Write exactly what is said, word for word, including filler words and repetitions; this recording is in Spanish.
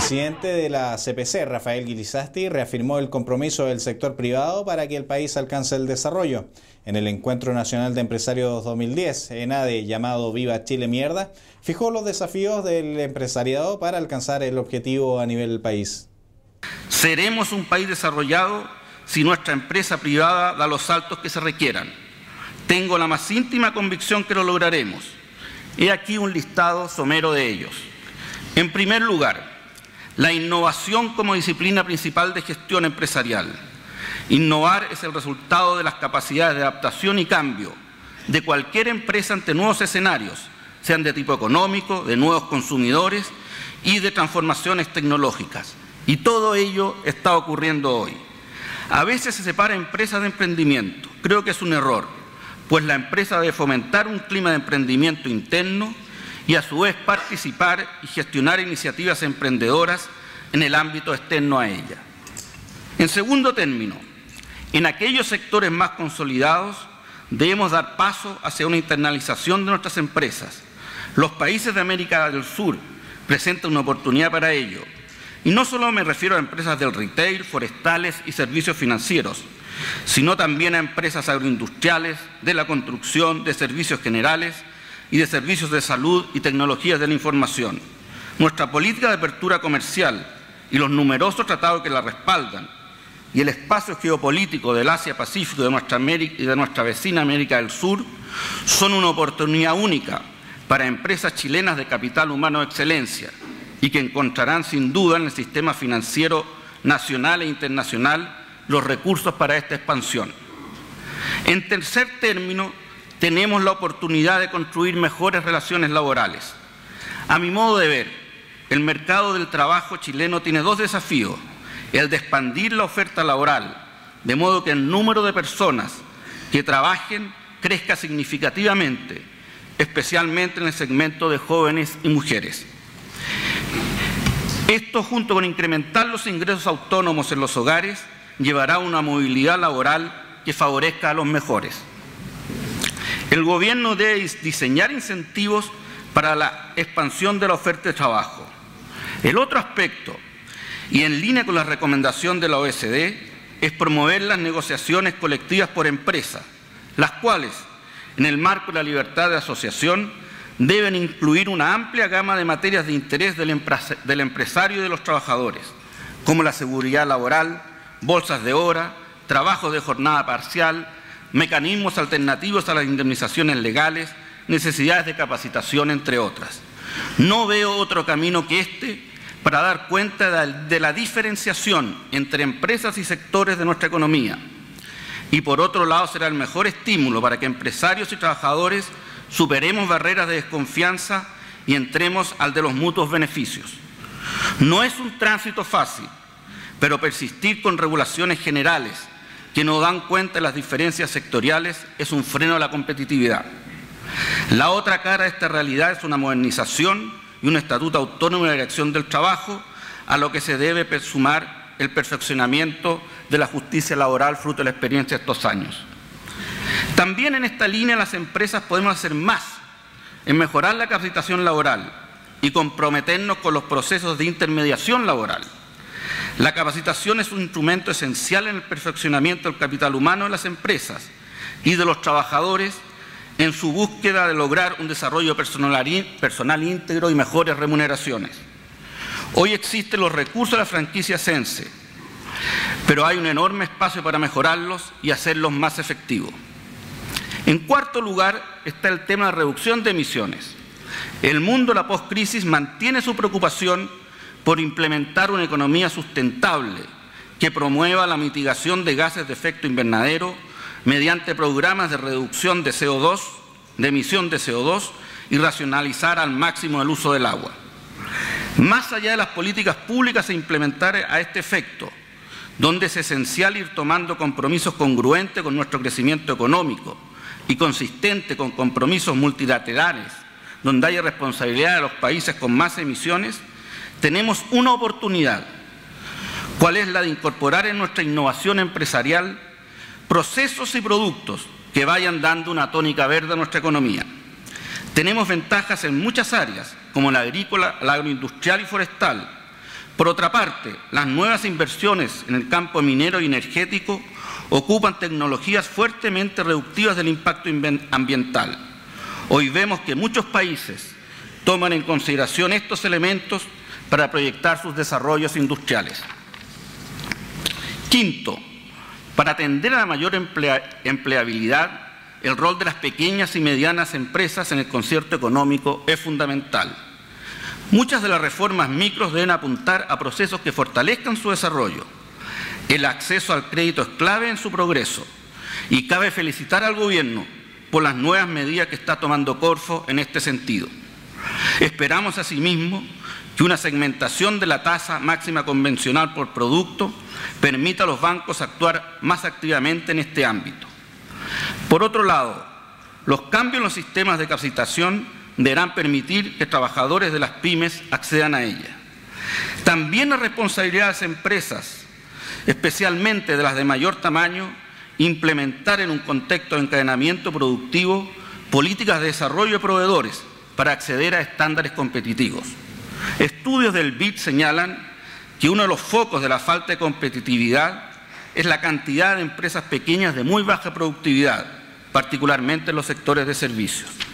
presidente de la C P C, Rafael Guilizasti, reafirmó el compromiso del sector privado para que el país alcance el desarrollo. En el Encuentro Nacional de Empresarios dos mil diez, ENADE, llamado Viva Chile Mierda, fijó los desafíos del empresariado para alcanzar el objetivo a nivel del país. Seremos un país desarrollado si nuestra empresa privada da los saltos que se requieran. Tengo la más íntima convicción que lo lograremos. He aquí un listado somero de ellos. En primer lugar, la innovación como disciplina principal de gestión empresarial. Innovar es el resultado de las capacidades de adaptación y cambio de cualquier empresa ante nuevos escenarios, sean de tipo económico, de nuevos consumidores y de transformaciones tecnológicas. Y todo ello está ocurriendo hoy. A veces se separa empresas de emprendimiento. Creo que es un error, pues la empresa debe fomentar un clima de emprendimiento interno y a su vez participar y gestionar iniciativas emprendedoras en el ámbito externo a ella. En segundo término, en aquellos sectores más consolidados debemos dar paso hacia una internalización de nuestras empresas. Los países de América del Sur presentan una oportunidad para ello. Y no solo me refiero a empresas del retail, forestales y servicios financieros, sino también a empresas agroindustriales, de la construcción, de servicios generales y de servicios de salud y tecnologías de la información. Nuestra política de apertura comercial y los numerosos tratados que la respaldan y el espacio geopolítico del Asia-Pacífico de nuestra América y de nuestra vecina América del Sur son una oportunidad única para empresas chilenas de capital humano de excelencia y que encontrarán sin duda en el sistema financiero nacional e internacional los recursos para esta expansión. En tercer término, tenemos la oportunidad de construir mejores relaciones laborales. A mi modo de ver, el mercado del trabajo chileno tiene dos desafíos: el de expandir la oferta laboral, de modo que el número de personas que trabajen crezca significativamente, especialmente en el segmento de jóvenes y mujeres. Esto, junto con incrementar los ingresos autónomos en los hogares, llevará a una movilidad laboral que favorezca a los mejores. El gobierno debe diseñar incentivos para la expansión de la oferta de trabajo. El otro aspecto, y en línea con la recomendación de la O E C D, es promover las negociaciones colectivas por empresa, las cuales, en el marco de la libertad de asociación, deben incluir una amplia gama de materias de interés del, del empresario y de los trabajadores, como la seguridad laboral, bolsas de hora, trabajos de jornada parcial, mecanismos alternativos a las indemnizaciones legales, necesidades de capacitación, entre otras. No veo otro camino que este para dar cuenta de la diferenciación entre empresas y sectores de nuestra economía. Y por otro lado será el mejor estímulo para que empresarios y trabajadores superemos barreras de desconfianza y entremos al de los mutuos beneficios. No es un tránsito fácil, pero persistir con regulaciones generales que no dan cuenta de las diferencias sectoriales es un freno a la competitividad. La otra cara de esta realidad es una modernización y un estatuto autónomo de dirección del trabajo, a lo que se debe sumar el perfeccionamiento de la justicia laboral fruto de la experiencia de estos años. También en esta línea las empresas podemos hacer más en mejorar la capacitación laboral y comprometernos con los procesos de intermediación laboral. La capacitación es un instrumento esencial en el perfeccionamiento del capital humano de las empresas y de los trabajadores en su búsqueda de lograr un desarrollo personal, personal íntegro y mejores remuneraciones. Hoy existen los recursos de la franquicia Sense, pero hay un enorme espacio para mejorarlos y hacerlos más efectivos. En cuarto lugar está el tema de la reducción de emisiones. El mundo de la postcrisis mantiene su preocupación por implementar una economía sustentable que promueva la mitigación de gases de efecto invernadero mediante programas de reducción de C O dos, de emisión de C O dos y racionalizar al máximo el uso del agua. Más allá de las políticas públicas a implementar a este efecto, donde es esencial ir tomando compromisos congruentes con nuestro crecimiento económico y consistente con compromisos multilaterales, donde haya responsabilidad de los países con más emisiones, tenemos una oportunidad. ¿Cuál es la de incorporar en nuestra innovación empresarial procesos y productos que vayan dando una tónica verde a nuestra economía? Tenemos ventajas en muchas áreas, como la agrícola, la agroindustrial y forestal, Por otra parte, las nuevas inversiones en el campo minero y energético ocupan tecnologías fuertemente reductivas del impacto ambiental. Hoy vemos que muchos países toman en consideración estos elementos para proyectar sus desarrollos industriales. Quinto, para atender a la mayor emplea empleabilidad, el rol de las pequeñas y medianas empresas en el concierto económico es fundamental. Muchas de las reformas micros deben apuntar a procesos que fortalezcan su desarrollo. El acceso al crédito es clave en su progreso y cabe felicitar al Gobierno por las nuevas medidas que está tomando Corfo en este sentido. Esperamos asimismo que una segmentación de la tasa máxima convencional por producto permita a los bancos actuar más activamente en este ámbito. Por otro lado, los cambios en los sistemas de capacitación deberán permitir que trabajadores de las pymes accedan a ella. También es responsabilidad de las empresas, especialmente de las de mayor tamaño, implementar en un contexto de encadenamiento productivo políticas de desarrollo de proveedores para acceder a estándares competitivos. Estudios del B I D señalan que uno de los focos de la falta de competitividad es la cantidad de empresas pequeñas de muy baja productividad, particularmente en los sectores de servicios.